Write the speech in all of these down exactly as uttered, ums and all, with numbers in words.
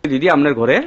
দিদি আপনার ঘরের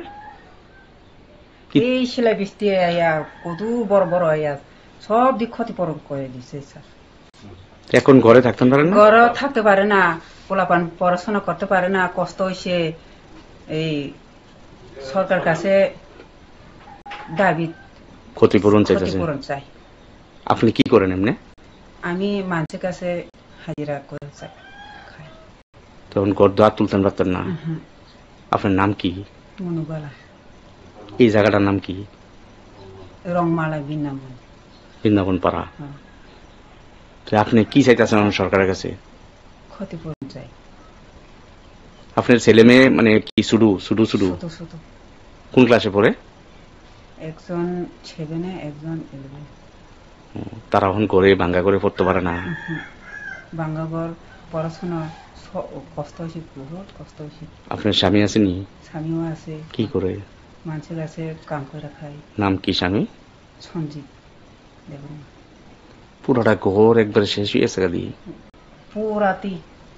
এই সেলাই বৃষ্টি আইয়া কত বড় বড় আইয়া সব দিক ক্ষতিপূরণ করে দিছে স্যার। এখন ঘরে থাকতে পারেন না? ঘরে থাকতে পারে না, পোলাপান পড়াশোনা করতে পারে না, কষ্ট হইছে। এই সরকার কাছে দাবি ক্ষতিপূরণ চাইতেছে। ক্ষতিপূরণ চাই। আপনি কি করেন এমনি? আমি মানুষের কাছে হাজিরা করে চাই, খাই। তখন ঘর দ্বার তুলতেন পারতেন না? হুম, আপনার নাম কি? মনুবালা। এই জায়গাটার নাম কি? রংমালা বৃন্দাবন। বৃন্দাবন পাড়া। হ্যাঁ, তো আপনি কি চাইতেছেন সরকারের কাছে? ক্ষতিপূরণ চাই। আপনার ছেলে মেয়ে মানে কি শুধু শুধু শুধু ছোট ছোট, কোন ক্লাসে পড়ে? একজন সেভেনে, একজন ইলেভেন। তারা এখন করে ভাঙ্গা করে পড়তে পারে না? বাঙ্গাগর পড়াশোনা স- কষ্ট হয়েছে, বহুত কষ্ট হয়েছে। আপনার স্বামী আসেনি? স্বামীও আছে, কি করে? মানুষের কাছে কাম করে খাই। নাম কি স্বামী? সঞ্জিত দেখুন, পুরোটা ঘর একবারে শেষ হয়ে গেছে গাদি। পুরাতি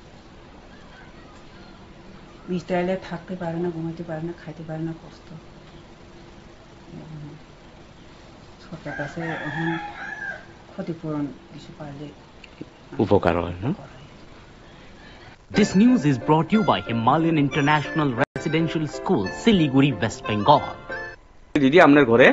মিস্টাইলে থাকতে পারে না, ঘুমাইতে পারে না, খাইতে পারে না, কষ্ট। সরকার কাছে এখন ক্ষতিপূরণ কিছু পারলে উপকার হয় না? করাই। This news is brought to you by Himalayan International Residential School, Siliguri, West Bengal. দিদি আপনার ঘরের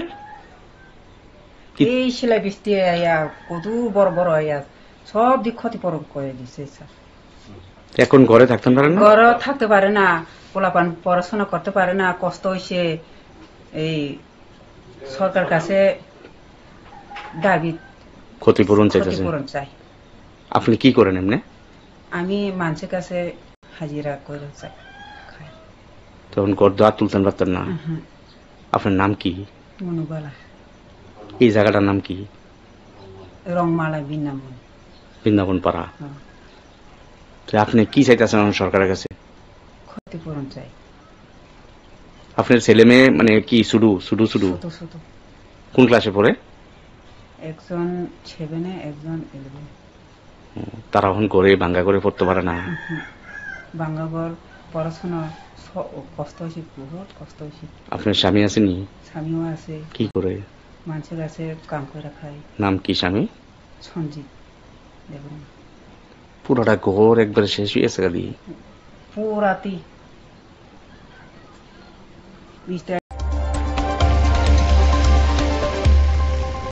এই সেলাই বৃষ্টি আইয়া কত বড় বড় আইয়া সব দিক ক্ষতিপূরণ করে দিছে স্যার। এখন ঘরে থাকতে পারেন না? ঘরে থাকতে পারে না, পোলাপান পড়াশোনা করতে পারে না, কষ্ট হইছে। এই সরকার কাছে দাবি ক্ষতিপূরণ চাইতেছে। ক্ষতিপূরণ চাই। আপনি কি করেন এমনি? আমি মানুষের কাছে হাজিরা করে চাই, খাই। তখন ঘর দ্বার তুলতেন পারতেন না? হুম, আপনার নাম কি? মনুবালা। এই জায়গাটার নাম কি? রংমালা বৃন্দাবন। বৃন্দাবন পাড়া। হ্যাঁ, তো আপনি কি চাইতেছেন সরকারের কাছে? ক্ষতিপূরণ চাই। আপনার ছেলে মেয়ে মানে কি শুধু শুধু শুধু ছোট ছোট, কোন ক্লাসে পড়ে? একজন সেভেনে, একজন ইলেভেন। তারা এখন করে ভাঙ্গা করে পড়তে পারে না? বাঙ্গাগর পড়াশোনা স- কষ্ট হয়েছে, বহুত কষ্ট হয়েছে। আপনার স্বামী আসেনি? স্বামীও আছে, কি করে? মানুষের কাছে কাম করে খাই। নাম কি স্বামী? সঞ্জিত দেখুন, পুরোটা ঘর একবারে শেষ হয়ে গেছে গাদি। পুরাতি মিস্টার